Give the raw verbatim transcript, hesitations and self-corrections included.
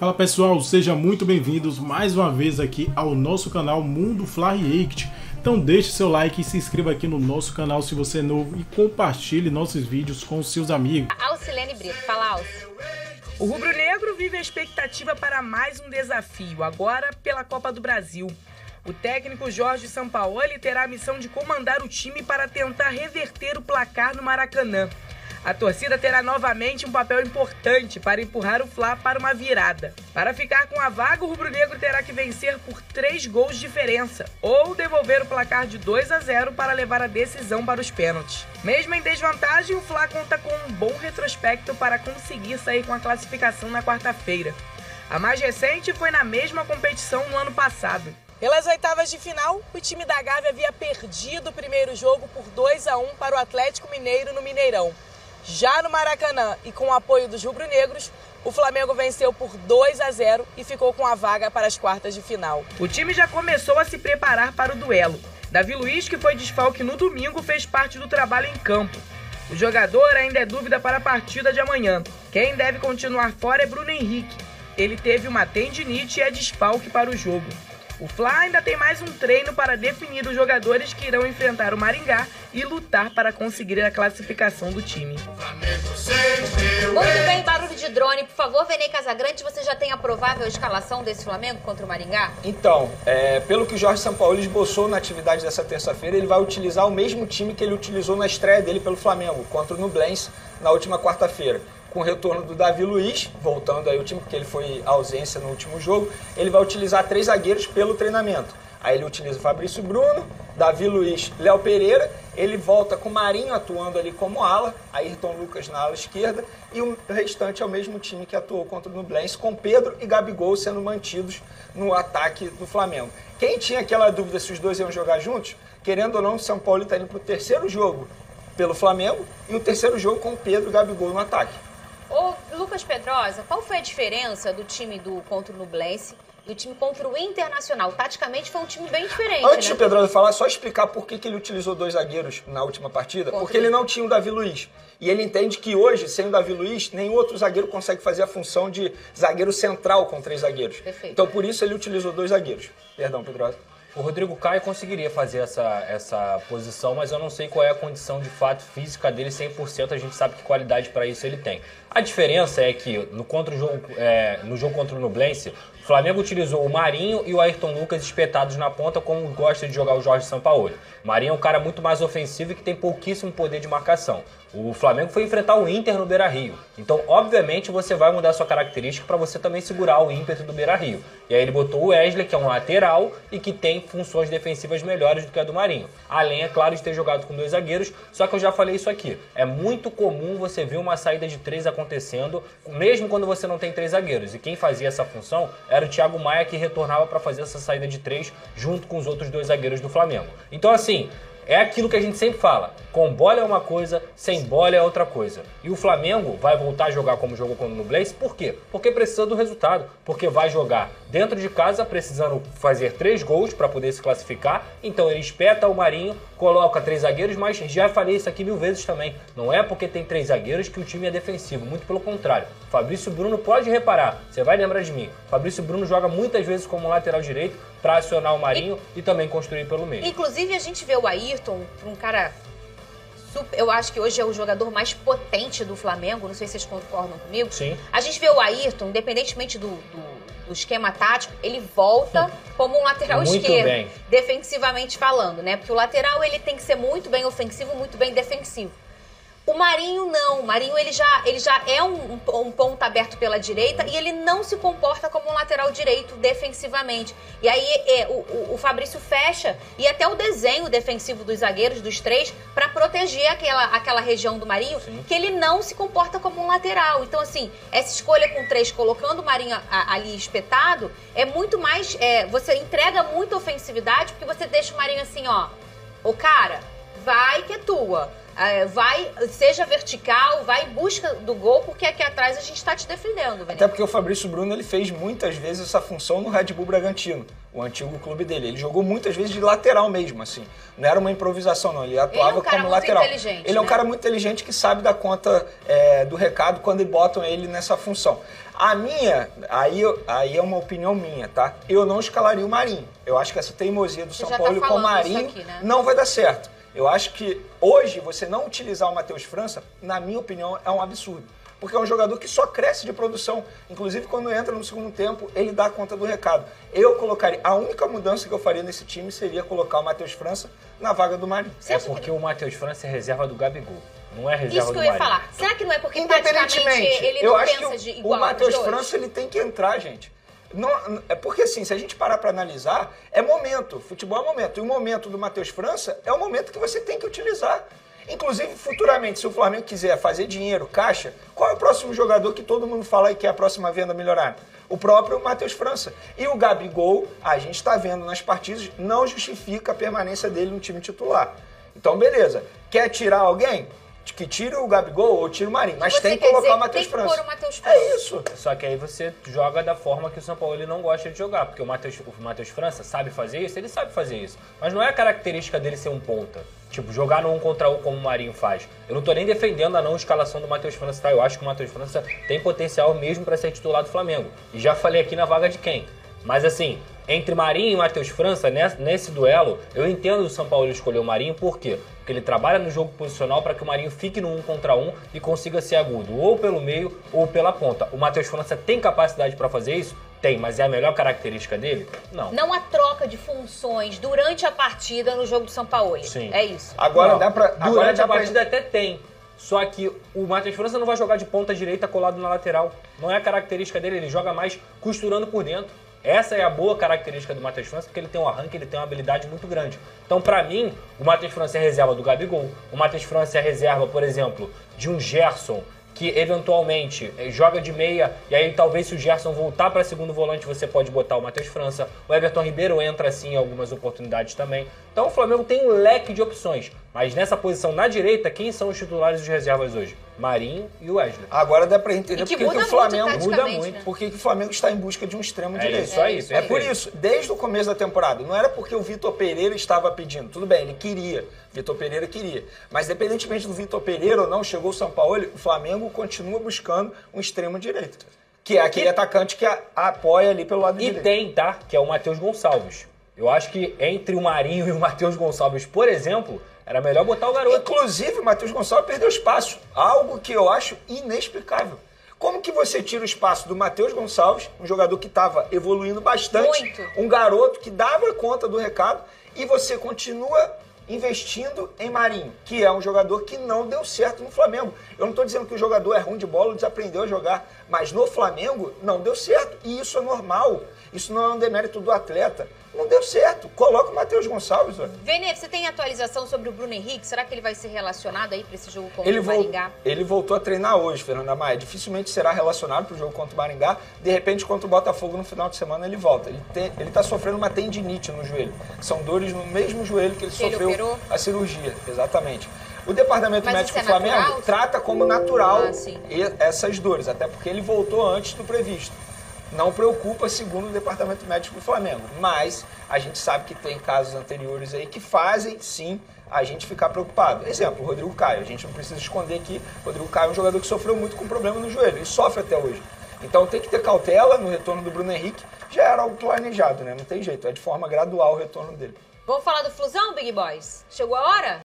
Fala pessoal, sejam muito bem-vindos mais uma vez aqui ao nosso canal Mundo Fla React. Então deixe seu like e se inscreva aqui no nosso canal se você é novo e compartilhe nossos vídeos com os seus amigos. Alcilene Brito, fala Alci. O rubro-negro vive a expectativa para mais um desafio, agora pela Copa do Brasil. O técnico Jorge Sampaoli terá a missão de comandar o time para tentar reverter o placar no Maracanã. A torcida terá novamente um papel importante para empurrar o Fla para uma virada. Para ficar com a vaga, o rubro-negro terá que vencer por três gols de diferença ou devolver o placar de dois a zero para levar a decisão para os pênaltis. Mesmo em desvantagem, o Fla conta com um bom retrospecto para conseguir sair com a classificação na quarta-feira. A mais recente foi na mesma competição no ano passado. Pelas oitavas de final, o time da Gávea havia perdido o primeiro jogo por dois a um para o Atlético Mineiro no Mineirão. Já no Maracanã e com o apoio dos rubro-negros, o Flamengo venceu por dois a zero e ficou com a vaga para as quartas de final. O time já começou a se preparar para o duelo. Davi Luiz, que foi desfalque no domingo, fez parte do trabalho em campo. O jogador ainda é dúvida para a partida de amanhã. Quem deve continuar fora é Bruno Henrique. Ele teve uma tendinite e é desfalque para o jogo. O Fla ainda tem mais um treino para definir os jogadores que irão enfrentar o Maringá e lutar para conseguir a classificação do time. Muito bem, barulho de drone, por favor, Venei Casagrande, você já tem a provável escalação desse Flamengo contra o Maringá? Então, é, pelo que o Jorge Sampaoli esboçou na atividade dessa terça-feira, ele vai utilizar o mesmo time que ele utilizou na estreia dele pelo Flamengo, contra o Nublense, na última quarta-feira. Com o retorno do Davi Luiz, voltando aí o time, porque ele foi ausência no último jogo, ele vai utilizar três zagueiros pelo treinamento. Aí ele utiliza o Fabrício Bruno, Davi Luiz, Léo Pereira, ele volta com o Marinho atuando ali como ala, Ayrton Lucas na ala esquerda, e o restante é o mesmo time que atuou contra o Nublense, com Pedro e Gabigol sendo mantidos no ataque do Flamengo. Quem tinha aquela dúvida se os dois iam jogar juntos, querendo ou não, o São Paulo está indo para o terceiro jogo pelo Flamengo e o terceiro jogo com Pedro e Gabigol no ataque. Ô, Lucas Pedrosa, qual foi a diferença do time do contra o Nublense e do time contra o Internacional? Taticamente foi um time bem diferente, Antes né? do Pedrosa falar, só explicar por que, que ele utilizou dois zagueiros na última partida. Contra porque ele não tinha o Davi Luiz. E ele entende que hoje, sem o Davi Luiz, nenhum outro zagueiro consegue fazer a função de zagueiro central com três zagueiros. Perfeito. Então por isso ele utilizou dois zagueiros. Perdão, Pedrosa. O Rodrigo Caio conseguiria fazer essa, essa posição, mas eu não sei qual é a condição de fato física dele cem por cento, a gente sabe que qualidade para isso ele tem. A diferença é que no, contra o jogo, é, no jogo contra o Nublense, o Flamengo utilizou o Marinho e o Ayrton Lucas espetados na ponta, como gosta de jogar o Jorge Sampaoli. O Marinho é um cara muito mais ofensivo e que tem pouquíssimo poder de marcação. O Flamengo foi enfrentar o Inter no Beira-Rio. Então, obviamente, você vai mudar sua característica para você também segurar o ímpeto do Beira-Rio. E aí ele botou o Wesley, que é um lateral e que tem funções defensivas melhores do que a do Marinho. Além, é claro, de ter jogado com dois zagueiros, só que eu já falei isso aqui. É muito comum você ver uma saída de três acontecendo, mesmo quando você não tem três zagueiros. E quem fazia essa função era o Thiago Maia, que retornava para fazer essa saída de três junto com os outros dois zagueiros do Flamengo. Então, assim, é aquilo que a gente sempre fala, com bola é uma coisa, sem bola é outra coisa. E o Flamengo vai voltar a jogar como jogou contra o Nublense, por quê? Porque precisa do resultado, porque vai jogar dentro de casa, precisando fazer três gols para poder se classificar, então ele espeta o Marinho, coloca três zagueiros, mas já falei isso aqui mil vezes também, não é porque tem três zagueiros que o time é defensivo, muito pelo contrário. Fabrício Bruno, pode reparar, você vai lembrar de mim, Fabrício Bruno joga muitas vezes como lateral direito para acionar o Marinho e, e também construir pelo meio. Inclusive a gente vê o Ayrton, um cara... Eu acho que hoje é o jogador mais potente do Flamengo, não sei se vocês concordam comigo. Sim. A gente vê o Ayrton, independentemente do, do, do esquema tático, ele volta como um lateral muito esquerdo, bem. defensivamente falando, né? Porque o lateral ele tem que ser muito bem ofensivo, muito bem defensivo. O Marinho não, o Marinho ele já, ele já é um, um, um ponto aberto pela direita e ele não se comporta como um lateral direito defensivamente. E aí é, o, o, o Fabrício fecha e até o desenho defensivo dos zagueiros, dos três, para proteger aquela, aquela região do Marinho, Sim. que ele não se comporta como um lateral. Então assim, essa escolha com três, colocando o Marinho a, ali espetado, é muito mais, é, você entrega muita ofensividade porque você deixa o Marinho assim, ó, o cara, vai que é tua. É, vai, seja vertical, vai em busca do gol, porque aqui atrás a gente está te defendendo, Vinícius. Até porque o Fabrício Bruno ele fez muitas vezes essa função no Red Bull Bragantino, o antigo clube dele. Ele jogou muitas vezes de lateral mesmo, assim. Não era uma improvisação, não. Ele atuava ele é um cara como muito lateral. Inteligente, ele é um né? cara muito inteligente que sabe dar conta é, do recado quando botam ele nessa função. A minha, aí, aí é uma opinião minha, tá? Eu não escalaria o Marinho. Eu acho que essa teimosia do Você São já Paulo tá com o falando isso Marinho aqui, né? não vai dar certo. Eu acho que hoje você não utilizar o Matheus França, na minha opinião, é um absurdo. Porque é um jogador que só cresce de produção. Inclusive, quando entra no segundo tempo, ele dá conta do recado. Eu colocaria... A única mudança que eu faria nesse time seria colocar o Matheus França na vaga do Marinho. É porque o Matheus França é reserva do Gabigol. Não é reserva Isso que do eu ia Marinho. falar. Será que não é porque Independentemente, taticamente ele eu não acho pensa que de o, igual o Matheus os dois? França ele tem que entrar, gente. Não, é porque assim, se a gente parar para analisar, é momento. Futebol é momento. E o momento do Matheus França é o momento que você tem que utilizar. Inclusive, futuramente, se o Flamengo quiser fazer dinheiro, caixa, qual é o próximo jogador que todo mundo fala aí que é a próxima venda milionária? O próprio Matheus França. E o Gabigol, a gente está vendo nas partidas, não justifica a permanência dele no time titular. Então, beleza. Quer tirar alguém? Que tire o Gabigol ou tire o Marinho. Mas Você tem que quer colocar dizer o Matheus que tem que França. pôr o Matheus França. É isso. Só que aí você joga da forma que o São Paulo ele não gosta de jogar, porque o Matheus, o Matheus França sabe fazer isso, ele sabe fazer isso. Mas não é a característica dele ser um ponta. Tipo, jogar no um contra um como o Marinho faz. Eu não tô nem defendendo a não escalação do Matheus França, tá? Eu acho que o Matheus França tem potencial mesmo para ser titular do Flamengo. E já falei aqui na vaga de quem. Mas assim, entre Marinho e Matheus França, nesse, nesse duelo, eu entendo o São Paulo escolher o Marinho, por quê? Porque ele trabalha no jogo posicional para que o Marinho fique no um contra um e consiga ser agudo, ou pelo meio ou pela ponta. O Matheus França tem capacidade para fazer isso? Tem, mas é a melhor característica dele? Não. Não há troca de funções durante a partida no jogo do São Paulo. Sim. É isso. Agora Não, dá pra... Agora durante dá a pra... partida até tem. Só que o Matheus França não vai jogar de ponta direita colado na lateral. Não é a característica dele, ele joga mais costurando por dentro. Essa é a boa característica do Matheus França, porque ele tem um arranque, ele tem uma habilidade muito grande. Então, pra mim, o Matheus França é reserva do Gabigol. O Matheus França é reserva, por exemplo, de um Gerson, que eventualmente joga de meia, e aí talvez se o Gerson voltar para segundo volante, você pode botar o Matheus França. O Everton Ribeiro entra assim em algumas oportunidades também. Então o Flamengo tem um leque de opções. Mas nessa posição na direita, quem são os titulares dos reservas hoje? Marinho e o Wesley. Agora dá pra entender E que porque que muda o Flamengo muito muda taticamente, muito. né? Porque que o Flamengo está em busca de um extremo É direito. isso aí, É isso É aí. por isso, desde o começo da temporada, não era porque o Vitor Pereira estava pedindo. Tudo bem, ele queria. Vitor Pereira queria. Mas independentemente do Vitor Pereira ou não, chegou o São Paulo, o Flamengo continua buscando um extremo direito. Que é aquele E- atacante que a, a apoia ali pelo lado E direito. tem, tá? Que é o Matheus Gonçalves. Eu acho que entre o Marinho e o Matheus Gonçalves, por exemplo, era melhor botar o garoto. Inclusive, o Matheus Gonçalves perdeu espaço. Algo que eu acho inexplicável. Como que você tira o espaço do Matheus Gonçalves, um jogador que estava evoluindo bastante, Muito. um garoto que dava conta do recado, e você continua investindo em Marinho, que é um jogador que não deu certo no Flamengo. Eu não estou dizendo que o jogador é ruim de bola, desaprendeu a jogar, mas no Flamengo não deu certo, e isso é normal. Isso não é um demérito do atleta. Não deu certo. Coloca o Matheus Gonçalves, olha. Vene, você tem atualização sobre o Bruno Henrique? Será que ele vai ser relacionado aí para esse jogo contra Ele, o vol- Maringá? ele voltou a treinar hoje, Fernanda Maia. Dificilmente será relacionado para o jogo contra o Maringá. De repente, contra o Botafogo no final de semana, ele volta. Ele está sofrendo uma tendinite no joelho. São dores no mesmo joelho que ele Que ele sofreu operou? a cirurgia. Exatamente. O Departamento Mas Médico isso do é Flamengo natural? trata como natural Ah, sim. e- essas dores, até porque ele voltou antes do previsto. Não preocupa, segundo o Departamento Médico do Flamengo. Mas a gente sabe que tem casos anteriores aí que fazem, sim, a gente ficar preocupado. Exemplo, o Rodrigo Caio. A gente não precisa esconder aqui. O Rodrigo Caio é um jogador que sofreu muito com problema no joelho e sofre até hoje. Então tem que ter cautela no retorno do Bruno Henrique. Já era algo planejado, né? Não tem jeito. É de forma gradual o retorno dele. Vamos falar do Flusão, Big Boys? Chegou a hora?